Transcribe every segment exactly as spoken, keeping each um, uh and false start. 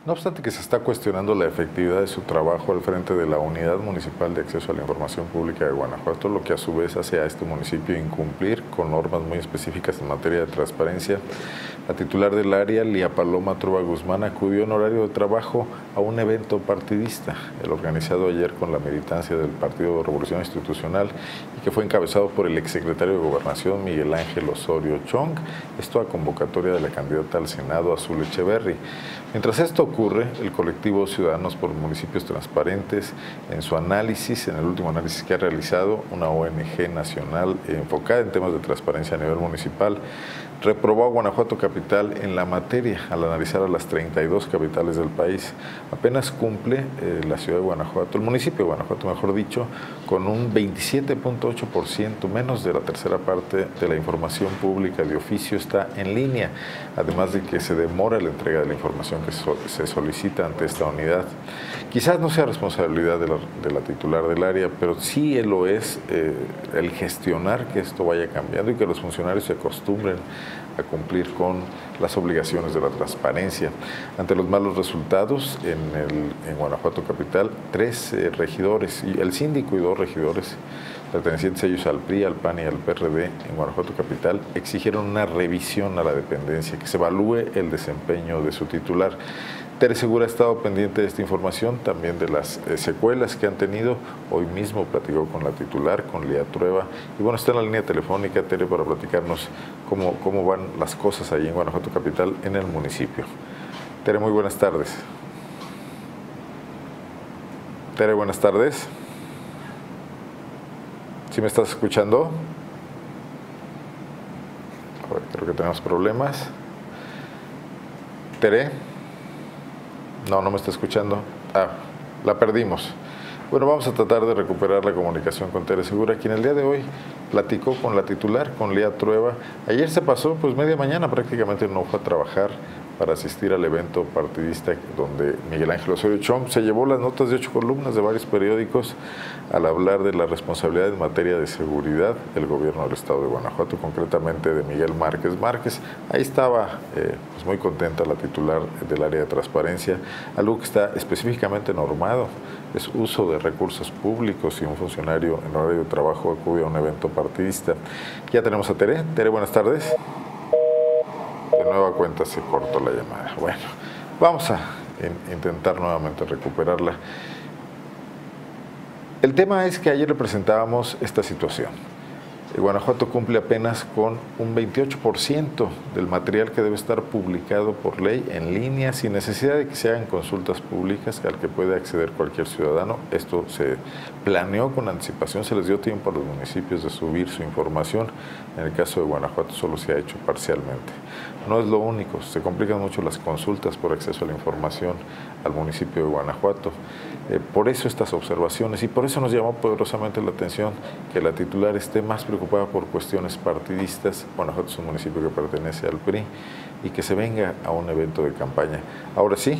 No obstante que se está cuestionando la efectividad de su trabajo al frente de la Unidad Municipal de Acceso a la Información Pública de Guanajuato, lo que a su vez hace a este municipio incumplir con normas muy específicas en materia de transparencia, la titular del área, Lía Paloma Trueba Guzmán, acudió en horario de trabajo a un evento partidista, el organizado ayer con la militancia del Partido Revolución Institucional y que fue encabezado por el exsecretario de Gobernación, Miguel Ángel Osorio Chong, esto a convocatoria de la candidata al Senado, Azul Echeverri. Mientras esto ocurre, el colectivo Ciudadanos por Municipios Transparentes, en su análisis, en el último análisis que ha realizado, una O N G nacional enfocada en temas de transparencia a nivel municipal, reprobó a Guanajuato Capital en la materia al analizar a las treinta y dos capitales del país. Apenas cumple eh, la ciudad de Guanajuato, el municipio de Guanajuato, mejor dicho, con un veintisiete punto ocho por ciento, menos de la tercera parte de la información pública de oficio está en línea, además de que se demora la entrega de la información que so se solicita ante esta unidad. Quizás no sea responsabilidad de la, de la titular del área, pero sí lo es eh, el gestionar que esto vaya cambiando y que los funcionarios se acostumbren a cumplir con las obligaciones de la transparencia. Ante los malos resultados en, el, en Guanajuato Capital, tres eh, regidores, y el síndico y dos regidores pertenecientes ellos al P R I, al P A N y al P R D en Guanajuato Capital, exigieron una revisión a la dependencia, que se evalúe el desempeño de su titular. Tere Segura ha estado pendiente de esta información, también de las eh, secuelas que han tenido. Hoy mismo platicó con la titular, con Lía Trueba, y bueno, está en la línea telefónica, Tere, para platicarnos cómo, cómo van las cosas allí en Guanajuato Capital, en el municipio. Tere, muy buenas tardes. Tere, buenas tardes. ¿Sí me estás escuchando? A ver, creo que tenemos problemas. Tere. No, no me está escuchando. Ah, la perdimos. Bueno, vamos a tratar de recuperar la comunicación con Tere Segura, quien el día de hoy platicó con la titular, con Lía Trueba. Ayer se pasó, pues media mañana prácticamente no fue a trabajar para asistir al evento partidista donde Miguel Ángel Osorio Chong se llevó las notas de ocho columnas de varios periódicos al hablar de la responsabilidad en materia de seguridad del gobierno del estado de Guanajuato, concretamente de Miguel Márquez Márquez. Ahí estaba eh, pues muy contenta la titular del área de transparencia, algo que está específicamente normado, es uso de recursos públicos y un funcionario en horario de trabajo acude a un evento partidista. Ya tenemos a Tere. Tere, buenas tardes. De nueva cuenta se cortó la llamada. Bueno, vamos a in- intentar nuevamente recuperarla. El tema es que ayer le presentábamos esta situación. Guanajuato cumple apenas con un veintiocho por ciento del material que debe estar publicado por ley en línea, sin necesidad de que se hagan consultas públicas al que puede acceder cualquier ciudadano. Esto se planeó con anticipación, se les dio tiempo a los municipios de subir su información. En el caso de Guanajuato solo se ha hecho parcialmente. No es lo único, se complican mucho las consultas por acceso a la información al municipio de Guanajuato. Eh, por eso estas observaciones y por eso nos llamó poderosamente la atención que la titular esté más preocupada por cuestiones partidistas. Guanajuato es un municipio que pertenece al P R I y que se venga a un evento de campaña. Ahora sí,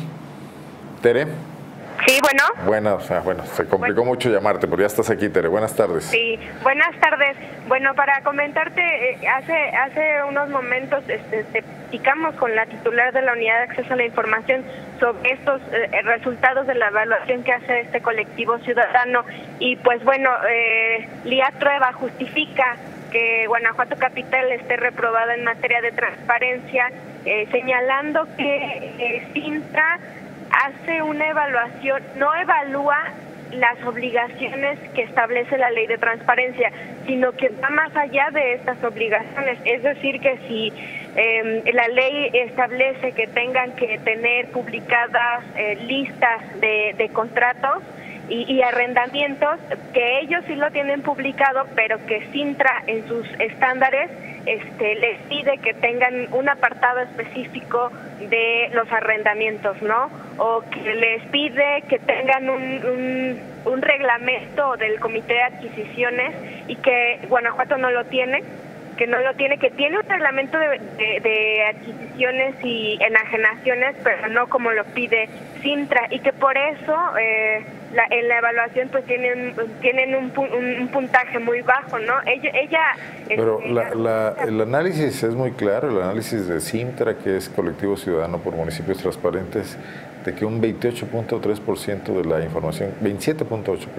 Tere. Sí, bueno. Bueno, o sea, bueno, se complicó bueno. mucho llamarte, pero ya estás aquí, Tere. Buenas tardes. Sí, buenas tardes. Bueno, para comentarte, eh, hace hace unos momentos este, este, platicamos con la titular de la Unidad de Acceso a la Información sobre estos eh, resultados de la evaluación que hace este colectivo ciudadano. Y pues bueno, eh, Lía Trueba justifica que Guanajuato Capital esté reprobada en materia de transparencia, eh, señalando que eh, Cintra hace una evaluación, no evalúa las obligaciones que establece la ley de transparencia, sino que va más allá de estas obligaciones. Es decir, que si eh, la ley establece que tengan que tener publicadas eh, listas de, de contratos y, y arrendamientos, que ellos sí lo tienen publicado, pero que Cintra en sus estándares este, les pide que tengan un apartado específico de los arrendamientos, ¿no? O que les pide que tengan un, un, un reglamento del Comité de Adquisiciones y que Guanajuato no lo tiene, que no lo tiene, que tiene un reglamento de, de, de adquisiciones y enajenaciones, pero no como lo pide Cintra, y que por eso eh, la, en la evaluación pues tienen tienen un, un, un puntaje muy bajo, ¿no? Ella, ella pero este, la, la, el análisis es muy claro, el análisis de Cintra, que es Colectivo Ciudadano por Municipios Transparentes, de que un veintiocho punto tres por ciento de la información, veintisiete punto ocho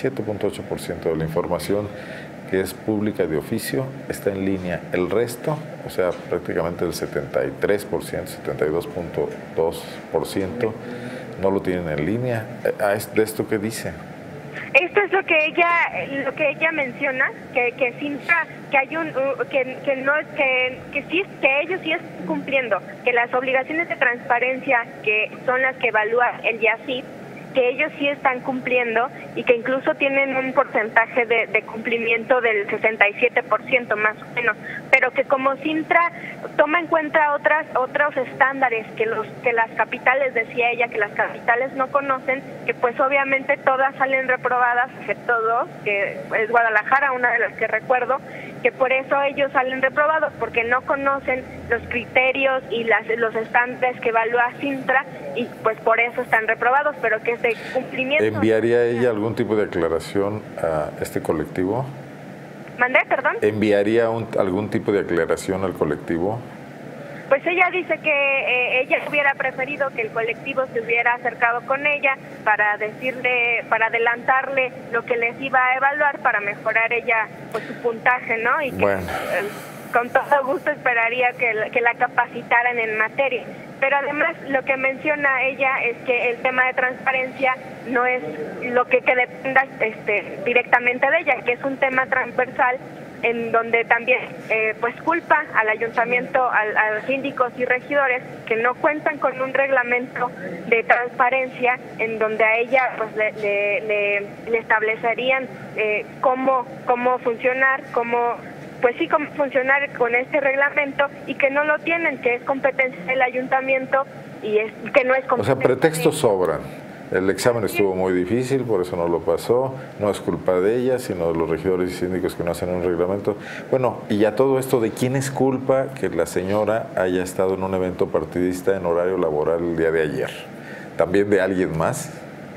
por ciento de la información que es pública de oficio está en línea. El resto, o sea, prácticamente el setenta y tres por ciento, setenta y dos punto dos por ciento, no lo tienen en línea. ¿De esto qué dice? Esto es lo que ella lo que ella menciona, que que Cintra, que hay un que, que no que que sí que ellos sí están cumpliendo, que las obligaciones de transparencia que son las que evalúa el I A C I P, que ellos sí están cumpliendo y que incluso tienen un porcentaje de, de cumplimiento del sesenta y siete por ciento más o menos, pero que como Cintra toma en cuenta otras otros estándares que los que las capitales, decía ella, que las capitales no conocen, que pues obviamente todas salen reprobadas, excepto dos, que es Guadalajara, una de las que recuerdo, que por eso ellos salen reprobados, porque no conocen los criterios y las los estándares que evalúa Cintra y pues por eso están reprobados, pero que ese cumplimiento... ¿Enviaría ella algún tipo de aclaración a este colectivo? ¿Mandé, perdón? ¿Enviaría un, algún tipo de aclaración al colectivo? Pues ella dice que eh, ella hubiera preferido que el colectivo se hubiera acercado con ella para decirle, para adelantarle lo que les iba a evaluar para mejorar ella pues su puntaje, ¿no? Y que bueno. eh, con todo gusto esperaría que, que la capacitaran en materia. Pero además lo que menciona ella es que el tema de transparencia no es lo que, que dependa este, directamente de ella, que es un tema transversal en donde también eh, pues culpa al ayuntamiento, al, a los síndicos y regidores que no cuentan con un reglamento de transparencia en donde a ella pues le, le, le, le establecerían eh, cómo, cómo funcionar, cómo pues sí, cómo funcionar con este reglamento y que no lo tienen, que es competencia del ayuntamiento y es que no es competencia. O sea, pretextos sobran. El examen estuvo muy difícil, por eso no lo pasó. No es culpa de ella, sino de los regidores y síndicos que no hacen un reglamento. Bueno, y a todo esto, ¿de quién es culpa que la señora haya estado en un evento partidista en horario laboral el día de ayer? ¿También de alguien más?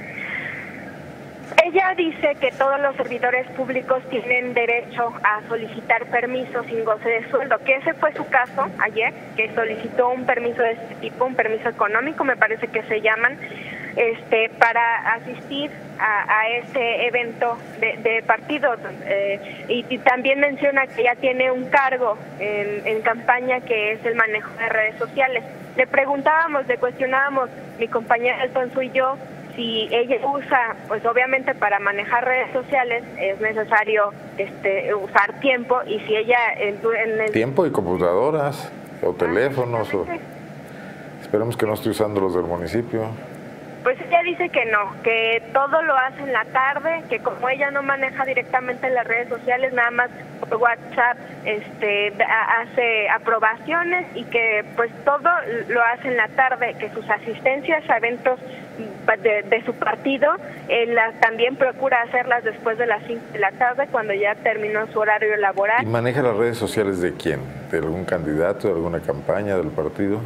Ella dice que todos los servidores públicos tienen derecho a solicitar permisos sin goce de sueldo, que ese fue su caso ayer, que solicitó un permiso de este tipo, un permiso económico, me parece que se llaman, este, para asistir a, a ese evento de, de partido. Eh, y, y también menciona que ella tiene un cargo en, en campaña que es el manejo de redes sociales. Le preguntábamos, le cuestionábamos, mi compañera Alfonso y yo, si ella usa, pues obviamente para manejar redes sociales es necesario este, usar tiempo, y si ella... En, en el... Tiempo y computadoras o teléfonos. O... Esperemos que no esté usando los del municipio. Pues ella dice que no, que todo lo hace en la tarde, que como ella no maneja directamente las redes sociales, nada más por WhatsApp este, hace aprobaciones y que pues todo lo hace en la tarde, que sus asistencias a eventos de, de su partido eh, las, también procura hacerlas después de las cinco de la tarde, cuando ya terminó su horario laboral. ¿Y maneja las redes sociales de quién? ¿De algún candidato, de alguna campaña del partido?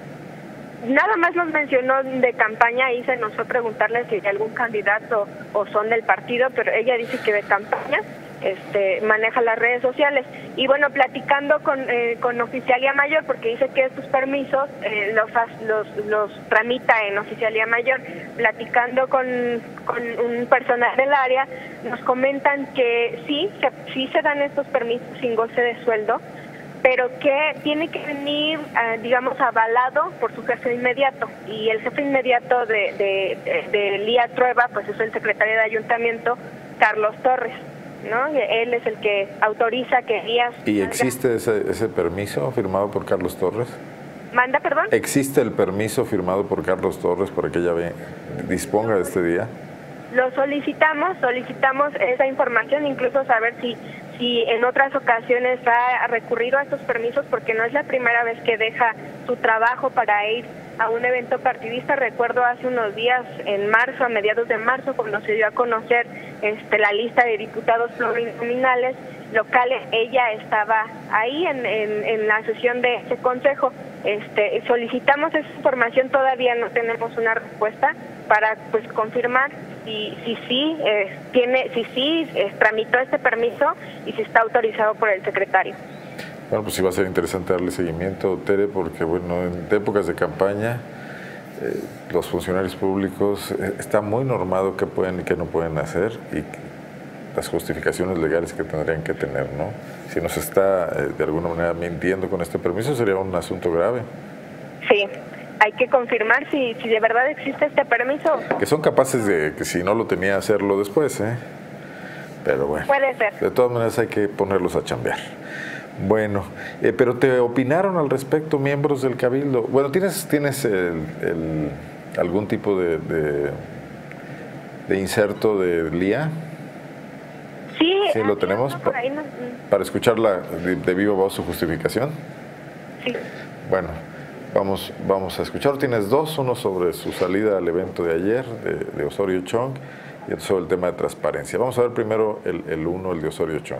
Nada más nos mencionó de campaña y se nos fue preguntarle si hay algún candidato o son del partido, pero ella dice que de campaña este, maneja las redes sociales. Y bueno, platicando con, eh, con Oficialía Mayor, porque dice que estos permisos eh, los, los, los tramita en Oficialía Mayor, platicando con, con un personal del área, nos comentan que sí, se, sí se dan estos permisos sin goce de sueldo, pero que tiene que venir, eh, digamos, avalado por su jefe inmediato. Y el jefe inmediato de, de, de, de Lía Trueba, pues es el secretario de Ayuntamiento, Carlos Torres, ¿no? Y él es el que autoriza que Elías... ¿Y existe ese, ese permiso firmado por Carlos Torres? ¿Manda, perdón? ¿Existe el permiso firmado por Carlos Torres para que ella ve, disponga de este día? Lo solicitamos, solicitamos esa información, incluso saber si... si en otras ocasiones ha recurrido a estos permisos, porque no es la primera vez que deja su trabajo para ir a un evento partidista. Recuerdo hace unos días, en marzo, a mediados de marzo, cuando se dio a conocer este, la lista de diputados plurinominales locales, ella estaba ahí en, en, en la sesión de ese consejo. Este, solicitamos esa información, todavía no tenemos una respuesta para pues confirmar si sí si, si, eh, tiene si sí eh, tramitó este permiso y si está autorizado por el secretario. Bueno, pues sí va a ser interesante darle seguimiento, Tere, porque bueno, en épocas de campaña eh, los funcionarios públicos eh, está muy normado qué pueden y qué no pueden hacer y las justificaciones legales que tendrían que tener, ¿no? Si nos está eh, de alguna manera mintiendo con este permiso sería un asunto grave. Sí, hay que confirmar si, si de verdad existe este permiso. Que son capaces de, que si no lo tenía, hacerlo después, ¿eh? Pero bueno. Puede ser. De todas maneras hay que ponerlos a chambear. Bueno, eh, pero ¿te opinaron al respecto miembros del Cabildo? Bueno, ¿tienes, tienes el, el, algún tipo de, de, de inserto de L I A? Sí, ¿Sí lo tenemos? Por ahí no... Para escucharla de, de viva voz su justificación. Sí. Bueno, vamos, vamos a escuchar. Tienes dos, uno sobre su salida al evento de ayer de, de Osorio Chong y otro sobre el tema de transparencia. Vamos a ver primero el, el uno, el de Osorio Chong.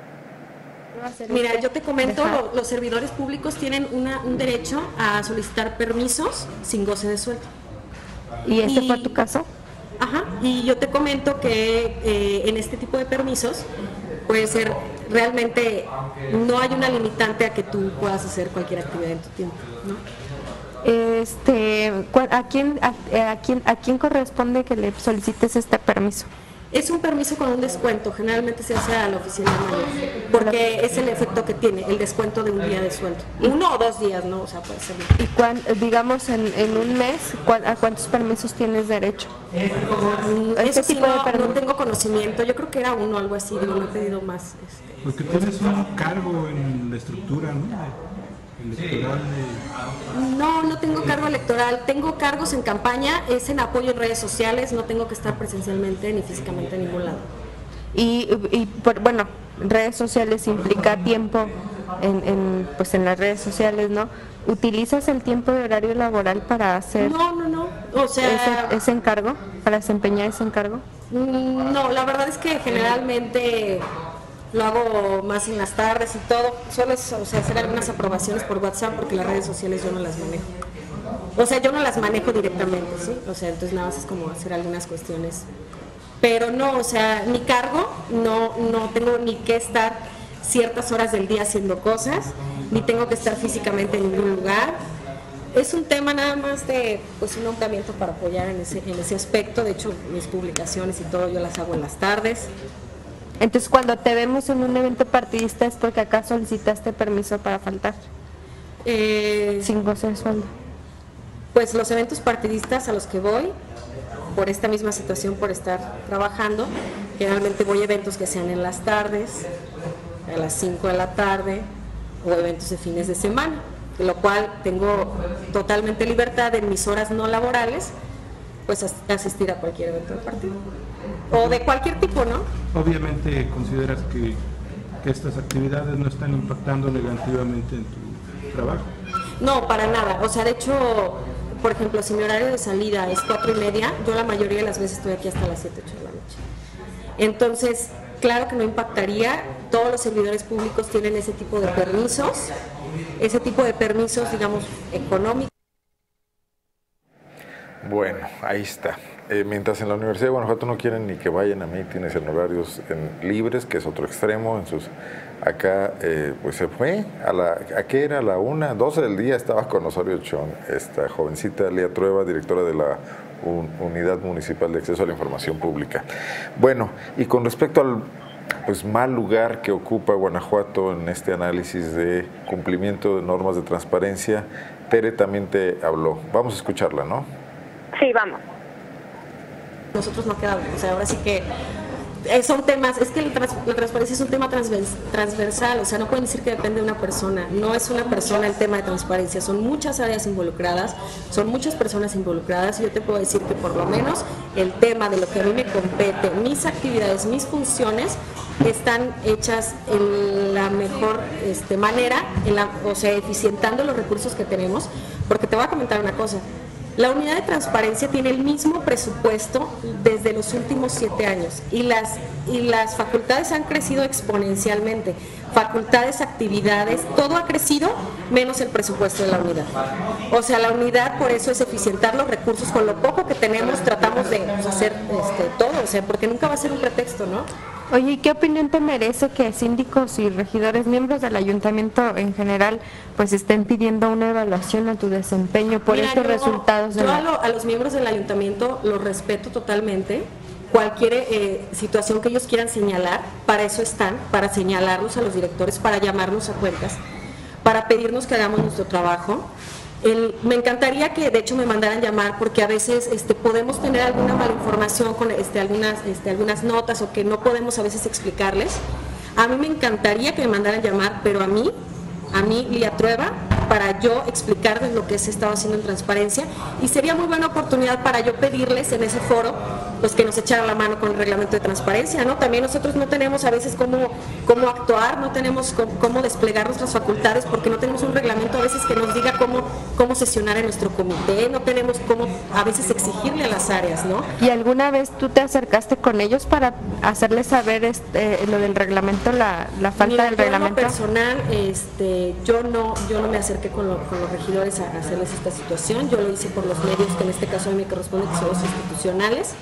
Mira, yo te comento, lo, los servidores públicos tienen una, un derecho a solicitar permisos sin goce de sueldo. ¿Y este y, fue tu caso? Ajá, y yo te comento que eh, en este tipo de permisos puede ser realmente, no hay una limitante a que tú puedas hacer cualquier actividad en tu tiempo, ¿no? Este, ¿a quién, a, a quién, a quién corresponde que le solicites este permiso? Es un permiso con un descuento, generalmente se hace a la oficina mayor, porque es el efecto que tiene, el descuento de un día de sueldo. Uno o dos días, ¿no? O sea, puede ser. ¿Y cuán, digamos en, en un mes, a cuántos permisos tienes derecho? Eso sí, no, no tengo conocimiento, yo creo que era uno o algo así, no he pedido más. Este. Porque tienes un cargo en la estructura, ¿no? Electoral de... No, no tengo cargo electoral, tengo cargos en campaña, es en apoyo en redes sociales, no tengo que estar presencialmente ni físicamente en ningún lado. Y, y por, bueno, redes sociales implica tiempo en, en, pues en las redes sociales, ¿no? ¿Utilizas el tiempo de horario laboral para hacer no, no, no. O sea, ese, ese encargo, para desempeñar ese encargo? No, la verdad es que generalmente lo hago más en las tardes y todo. Suelo, o sea, hacer algunas aprobaciones por WhatsApp porque las redes sociales yo no las manejo. O sea, yo no las manejo directamente, ¿sí? O sea, entonces nada más es como hacer algunas cuestiones. Pero no, o sea, mi cargo, no, no tengo ni que estar ciertas horas del día haciendo cosas, ni tengo que estar físicamente en ningún lugar. Es un tema nada más de, pues, un nombramiento para apoyar en ese, en ese aspecto. De hecho, mis publicaciones y todo yo las hago en las tardes. Entonces, cuando te vemos en un evento partidista es porque acá solicitaste permiso para faltar, eh, sin goce de sueldo. Pues los eventos partidistas a los que voy, por esta misma situación, por estar trabajando, generalmente voy a eventos que sean en las tardes, a las cinco de la tarde, o eventos de fines de semana, de lo cual tengo totalmente libertad en mis horas no laborales, pues asistir a cualquier evento del partido. O de cualquier tipo, ¿no? Obviamente consideras que, que estas actividades no están impactando negativamente en tu trabajo. No, para nada. O sea, de hecho, por ejemplo, si mi horario de salida es cuatro y media, yo la mayoría de las veces estoy aquí hasta las siete, ocho de la noche. Entonces, claro que no impactaría. Todos los servidores públicos tienen ese tipo de permisos, ese tipo de permisos, digamos, económicos. Bueno, ahí está. Eh, mientras en la Universidad de Guanajuato no quieren ni que vayan a mítines en horarios en libres, que es otro extremo, en sus acá eh, pues se fue, a la, ¿a qué era? A la una, doce del día estaba con Osorio Chong, esta jovencita Lía Trueba, directora de la un, Unidad Municipal de Acceso a la Información Pública. Bueno, y con respecto al pues mal lugar que ocupa Guanajuato en este análisis de cumplimiento de normas de transparencia, Tere también te habló. Vamos a escucharla, ¿no? Sí, vamos. Nosotros no quedamos, o sea, ahora sí que son temas, es que la, trans, la transparencia es un tema transversal, o sea, no pueden decir que depende de una persona, no es una persona el tema de transparencia, son muchas áreas involucradas, son muchas personas involucradas, y yo te puedo decir que por lo menos el tema de lo que a mí me compete, mis actividades, mis funciones, están hechas en la mejor este, manera, en la, o sea, eficientando los recursos que tenemos, porque te voy a comentar una cosa. La unidad de transparencia tiene el mismo presupuesto desde los últimos siete años y las, y las facultades han crecido exponencialmente. Facultades, actividades, todo ha crecido menos el presupuesto de la unidad. O sea, la unidad por eso es eficientar los recursos. Con lo poco que tenemos tratamos de pues, hacer este, todo, o sea, porque nunca va a ser un pretexto, ¿no? Oye, ¿y qué opinión te merece que síndicos y regidores, miembros del ayuntamiento en general, pues estén pidiendo una evaluación a tu desempeño por Mira, estos yo, resultados? De yo la... a, lo, a los miembros del ayuntamiento los respeto totalmente. Cualquier eh, situación que ellos quieran señalar, para eso están, para señalarlos a los directores, para llamarnos a cuentas, para pedirnos que hagamos nuestro trabajo. El, me encantaría que de hecho me mandaran llamar, porque a veces este, podemos tener alguna mala información con este, algunas, este, algunas notas, o que no podemos a veces explicarles. A mí me encantaría que me mandaran llamar, pero a mí, a mí, Lía Trueba, para yo explicarles lo que se estaba haciendo en transparencia, y sería muy buena oportunidad para yo pedirles en ese foro pues que nos echaran la mano con el reglamento de transparencia, ¿no? También nosotros no tenemos a veces cómo, cómo actuar, no tenemos cómo, cómo desplegar nuestras facultades, porque no tenemos un reglamento a veces que nos diga cómo, cómo sesionar en nuestro comité, no tenemos cómo a veces exigirle a las áreas, ¿no? ¿Y alguna vez tú te acercaste con ellos para hacerles saber este, lo del reglamento, la, la falta Mira, del yo reglamento? En lo personal, este, yo no, yo no me acerqué con, lo, con los regidores a hacerles esta situación. Yo lo hice por los medios que en este caso a mí me corresponde, que son los institucionales,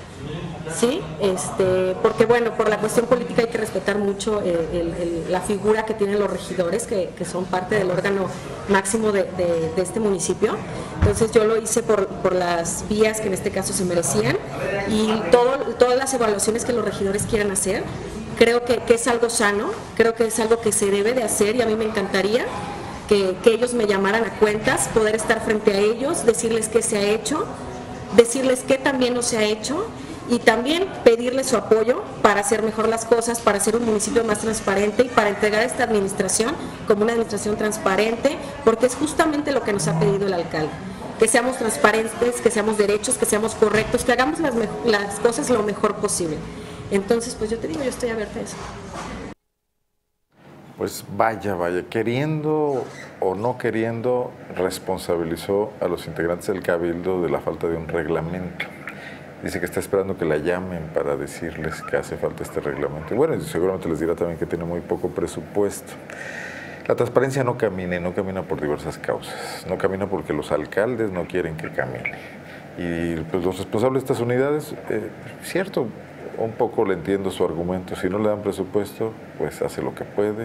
sí, este, porque bueno, por la cuestión política hay que respetar mucho el, el, el, la figura que tienen los regidores, que, que son parte del órgano máximo de, de, de este municipio. Entonces yo lo hice por, por las vías que en este caso se merecían, y todo, todas las evaluaciones que los regidores quieran hacer, creo que, que es algo sano, creo que es algo que se debe de hacer, y a mí me encantaría que, que ellos me llamaran a cuentas, poder estar frente a ellos, decirles qué se ha hecho, decirles qué también no se ha hecho, y también pedirles su apoyo para hacer mejor las cosas, para hacer un municipio más transparente y para entregar esta administración como una administración transparente, porque es justamente lo que nos ha pedido el alcalde, que seamos transparentes, que seamos derechos, que seamos correctos, que hagamos las, las cosas lo mejor posible. Entonces, pues yo te digo, yo estoy abierta a eso. Pues vaya, vaya, queriendo o no queriendo, responsabilizó a los integrantes del Cabildo de la falta de un reglamento. Dice que está esperando que la llamen para decirles que hace falta este reglamento. Y bueno, seguramente les dirá también que tiene muy poco presupuesto. La transparencia no camina, y no camina por diversas causas. No camina porque los alcaldes no quieren que camine. Y pues los responsables de estas unidades, eh, cierto, un poco le entiendo su argumento. Si no le dan presupuesto, pues hace lo que puede.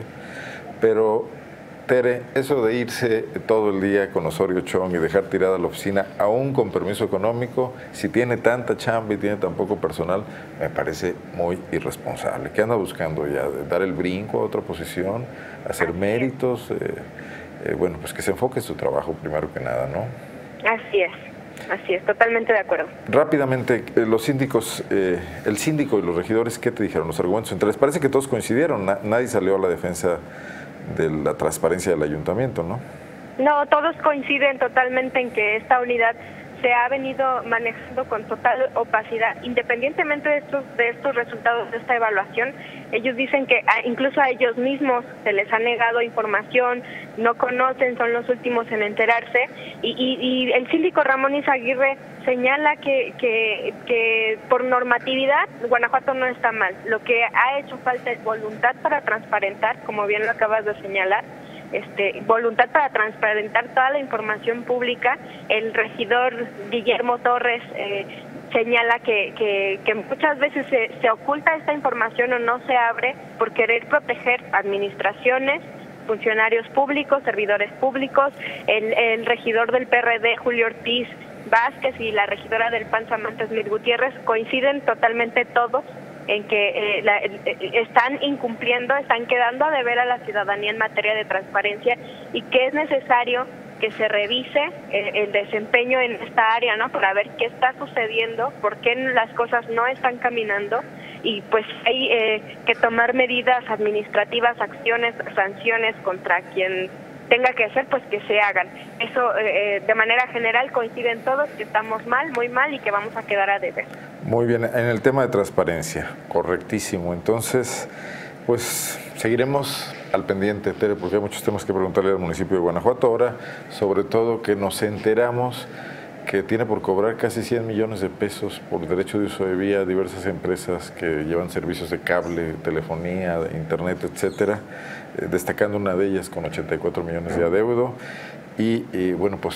Pero, Tere, eso de irse todo el día con Osorio Chong y dejar tirada la oficina, aún con permiso económico, si tiene tanta chamba y tiene tan poco personal, me parece muy irresponsable. ¿Qué anda buscando ya? ¿Dar el brinco a otra posición? ¿Hacer méritos? Eh, eh, bueno, pues que se enfoque en su trabajo primero que nada, ¿no? Así es. Así es, totalmente de acuerdo. Rápidamente, eh, los síndicos, eh, el síndico y los regidores, ¿qué te dijeron? Los argumentos entre les parece que todos coincidieron, Na, nadie salió a la defensa de la transparencia del ayuntamiento, ¿no? No, todos coinciden totalmente en que esta unidad se ha venido manejando con total opacidad, independientemente de estos, de estos resultados de esta evaluación. Ellos dicen que a, incluso a ellos mismos se les ha negado información, no conocen, son los últimos en enterarse, y, y, y el síndico Ramón Izaguirre señala que, que, que por normatividad Guanajuato no está mal. Lo que ha hecho falta es voluntad para transparentar, como bien lo acabas de señalar, Este, voluntad para transparentar toda la información pública. El regidor Guillermo Torres eh, señala que, que, que muchas veces se, se oculta esta información o no se abre por querer proteger administraciones, funcionarios públicos, servidores públicos. El, el regidor del P R D, Julio Ortiz Vázquez, y la regidora del P A N, Samantha Smith Gutiérrez, coinciden totalmente todos en que eh, la, eh, están incumpliendo, están quedando a deber a la ciudadanía en materia de transparencia, y que es necesario que se revise eh, el desempeño en esta área, ¿no? Para ver qué está sucediendo, por qué las cosas no están caminando, y pues hay eh, que tomar medidas administrativas, acciones, sanciones contra quien tenga que hacer, pues que se hagan. Eso eh, de manera general coinciden todos que estamos mal, muy mal, y que vamos a quedar a deber. Muy bien, en el tema de transparencia, correctísimo. Entonces, pues seguiremos al pendiente, Tere, porque hay muchos temas que preguntarle al municipio de Guanajuato. Ahora, sobre todo que nos enteramos que tiene por cobrar casi cien millones de pesos por derecho de uso de vía a diversas empresas que llevan servicios de cable, telefonía, internet, etcétera, eh, destacando una de ellas con ochenta y cuatro millones de adeudo. Y, y bueno, pues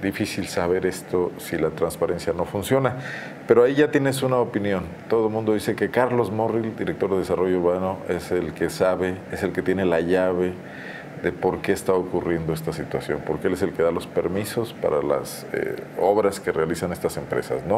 difícil saber esto si la transparencia no funciona. Pero ahí ya tienes una opinión. Todo el mundo dice que Carlos Morrill, director de Desarrollo Urbano, es el que sabe, es el que tiene la llave de por qué está ocurriendo esta situación, porque él es el que da los permisos para las eh, obras que realizan estas empresas, ¿no?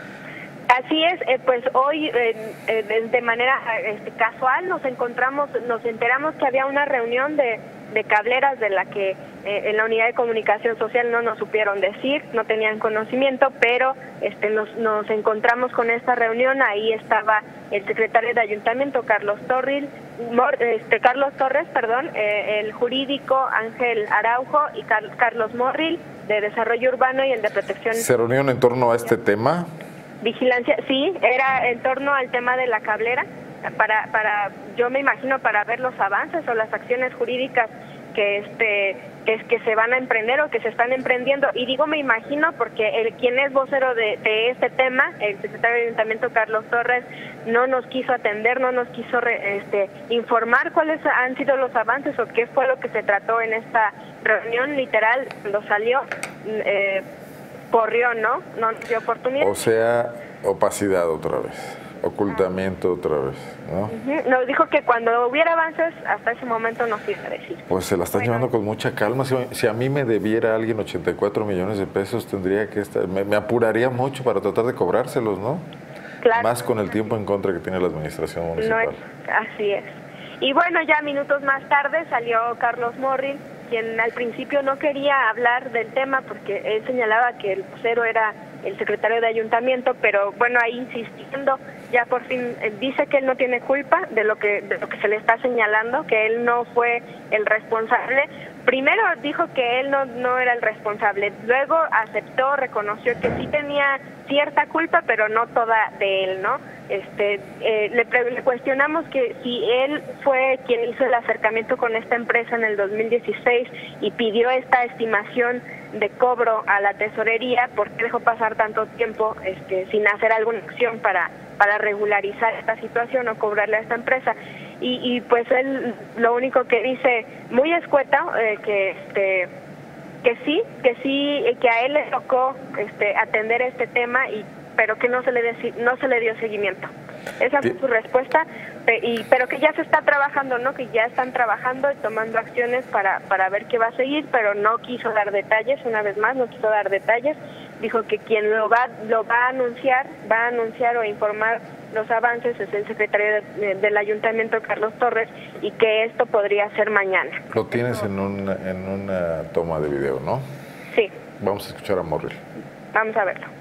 Así es, eh, pues hoy eh, eh, de manera este, casual nos encontramos, nos enteramos que había una reunión de, de cableras de la que eh, en la unidad de comunicación social no nos supieron decir, no tenían conocimiento, pero este, nos, nos encontramos con esta reunión. Ahí estaba el secretario de Ayuntamiento, Carlos Torres, este, Carlos Torres, perdón, eh, el jurídico Ángel Araujo y Car Carlos Morrill de Desarrollo Urbano y el de Protección. ¿Se reunieron en torno a este tema? Vigilancia, sí, era en torno al tema de la cablera, para, para, yo me imagino para ver los avances o las acciones jurídicas que este que, que se van a emprender o que se están emprendiendo. Y digo me imagino porque el quien es vocero de, de este tema, el secretario de Ayuntamiento Carlos Torres, no nos quiso atender, no nos quiso re, este, informar cuáles han sido los avances o qué fue lo que se trató en esta reunión. Literal, cuando salió, eh, corrió, ¿no? No nos dio oportunidad. O sea, opacidad otra vez, ocultamiento otra vez, ¿no? Uh-huh. Nos dijo que cuando hubiera avances, hasta ese momento nos iba a decir. Pues se la están bueno. llevando con mucha calma. Si, si a mí me debiera alguien ochenta y cuatro millones de pesos, tendría que estar, me, me apuraría mucho para tratar de cobrárselos, ¿no? Claro. Más con el tiempo en contra que tiene la administración municipal. No es, así es. Y bueno, ya minutos más tarde salió Carlos Morrill, quien al principio no quería hablar del tema porque él señalaba que el vocero era el secretario de Ayuntamiento, pero bueno, ahí insistiendo, ya por fin eh, dice que él no tiene culpa de lo que de lo que se le está señalando, que él no fue el responsable. Primero dijo que él no, no era el responsable, luego aceptó, reconoció que sí tenía cierta culpa, pero no toda de él, ¿no? Este, eh, le, le cuestionamos que si él fue quien hizo el acercamiento con esta empresa en el dos mil dieciséis y pidió esta estimación de cobro a la tesorería, ¿por qué dejó pasar tanto tiempo este, sin hacer alguna acción para, para regularizar esta situación o cobrarle a esta empresa? Y, y pues él lo único que dice, muy escueta, eh, que este que sí, que sí, que a él le tocó este, atender este tema, y pero que no se le de, no se le dio seguimiento. Esa fue su respuesta, y, pero que ya se está trabajando, ¿no? Que ya están trabajando y tomando acciones para, para ver qué va a seguir, pero no quiso dar detalles, una vez más, no quiso dar detalles. Dijo que quien lo va, lo va a anunciar, va a anunciar o informar los avances es el secretario de, del Ayuntamiento, Carlos Torres, y que esto podría ser mañana. Lo tienes en una, en una toma de video, ¿no? Sí. Vamos a escuchar a Morrill. Vamos a verlo.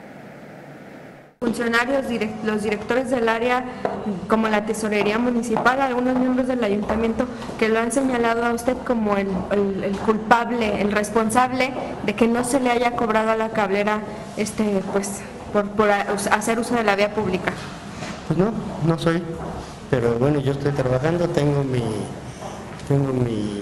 Funcionarios, direct, los directores del área, como la tesorería municipal, algunos miembros del ayuntamiento que lo han señalado a usted como el, el, el culpable, el responsable de que no se le haya cobrado a la cablera este, pues, por, por hacer uso de la vía pública. Pues no, no soy, pero bueno, yo estoy trabajando, tengo mi, tengo mi,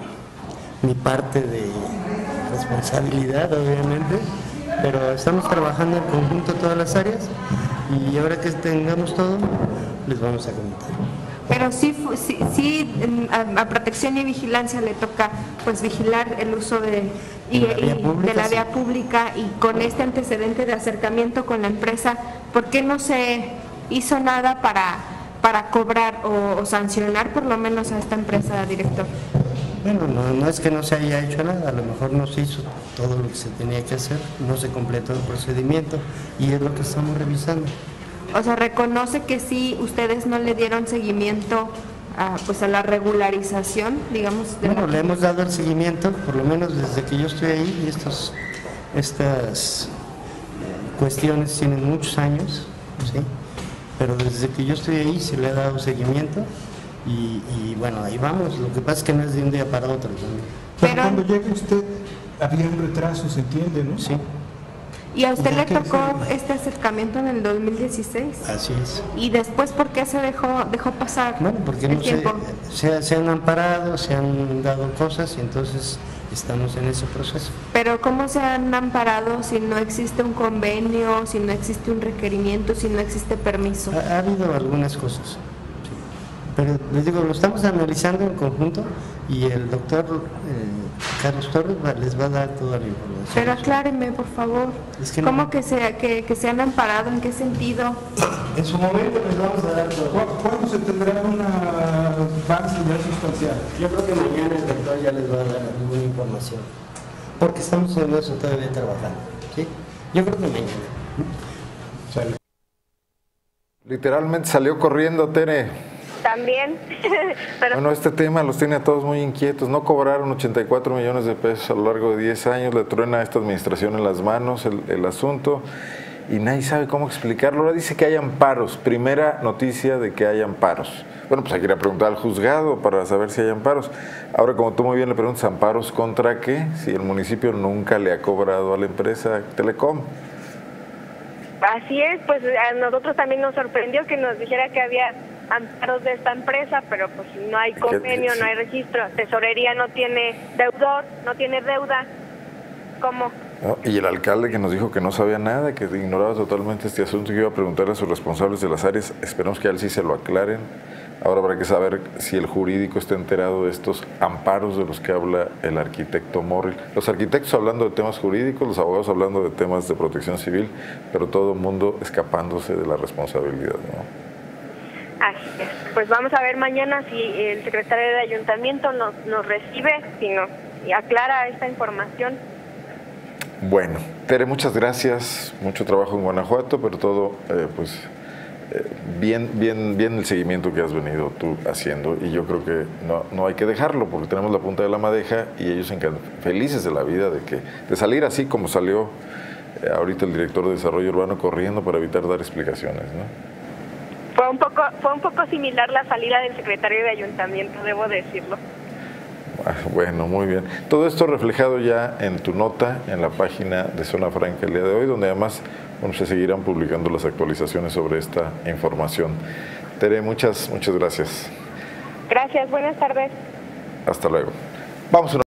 mi parte de responsabilidad, obviamente, pero estamos trabajando en conjunto todas las áreas y ahora que tengamos todo, les vamos a comentar. Pero sí, sí, sí a, a Protección y Vigilancia le toca pues vigilar el uso de, y, de la vía pública, de la vía sí. pública, y con este antecedente de acercamiento con la empresa, ¿por qué no se hizo nada para, para cobrar o, o sancionar por lo menos a esta empresa, director? Bueno, no, no es que no se haya hecho nada, a lo mejor no se hizo todo lo que se tenía que hacer, no se completó el procedimiento y es lo que estamos revisando. O sea, reconoce que sí, ustedes no le dieron seguimiento a, pues a la regularización, digamos. De bueno, la... le hemos dado el seguimiento, por lo menos desde que yo estoy ahí, y estos, estas cuestiones tienen muchos años, ¿sí? Pero desde que yo estoy ahí se le ha dado seguimiento. Y, y bueno, ahí vamos, lo que pasa es que no es de un día para otro también. Pero cuando llega usted, había un retraso, ¿se entiende, no? Sí. ¿Y a usted le ¿Qué tocó hacer? este acercamiento en el dos mil dieciséis? Así es. ¿Y después por qué se dejó dejó pasar Bueno, porque el no se, tiempo? se, se han amparado, se han dado cosas y entonces estamos en ese proceso. Pero ¿cómo se han amparado si no existe un convenio, si no existe un requerimiento, si no existe permiso? Ha, ha habido algunas cosas. Pero les digo, lo estamos analizando en conjunto y el doctor eh, Carlos Torres va, les va a dar toda la información. Pero aclárenme, por favor, es que ¿cómo no, que se, que, que se han amparado? ¿En qué sentido? En su momento les vamos a dar todo. ¿Cuándo se tendrá una avance ya sustancial? Yo creo que mañana el doctor ya les va a dar alguna información, porque estamos en eso todavía trabajando, ¿sí? Yo creo que mañana. Sale. Literalmente salió corriendo, Tere. También, pero Bueno, este tema los tiene a todos muy inquietos. No cobraron ochenta y cuatro millones de pesos a lo largo de diez años, le truena a esta administración en las manos el, el asunto y nadie sabe cómo explicarlo. Ahora dice que hay amparos, primera noticia de que hay amparos. Bueno, pues hay que ir a preguntar al juzgado para saber si hay amparos. Ahora, como tú muy bien le preguntas, ¿amparos contra qué? Si el municipio nunca le ha cobrado a la empresa Telecom. así es, pues a nosotros también nos sorprendió que nos dijera que había amparos de esta empresa, pero pues no hay convenio, no hay registro, tesorería no tiene deudor, no tiene deuda, ¿cómo? No, y el alcalde que nos dijo que no sabía nada, que ignoraba totalmente este asunto, que iba a preguntarle a sus responsables de las áreas, esperemos que a él sí se lo aclaren. Ahora habrá que saber si el jurídico está enterado de estos amparos de los que habla el arquitecto Morrill. Los arquitectos hablando de temas jurídicos, los abogados hablando de temas de protección civil, pero todo el mundo escapándose de la responsabilidad, ¿no? Así es. Pues vamos a ver mañana si el secretario de ayuntamiento nos, nos recibe, si nos aclara esta información. Bueno, Tere, muchas gracias, mucho trabajo en Guanajuato, pero todo, eh, pues, eh, bien, bien, bien el seguimiento que has venido tú haciendo, y yo creo que no, no hay que dejarlo, porque tenemos la punta de la madeja y ellos felices de la vida de que de salir así como salió eh, ahorita el director de Desarrollo Urbano corriendo para evitar dar explicaciones, ¿no? Fue un poco, fue un poco similar la salida del secretario de ayuntamiento, debo decirlo. Bueno, muy bien. Todo esto reflejado ya en tu nota en la página de Zona Franca el día de hoy, donde además bueno, se seguirán publicando las actualizaciones sobre esta información. Tere, muchas, muchas gracias. Gracias, buenas tardes. Hasta luego. Vamos a una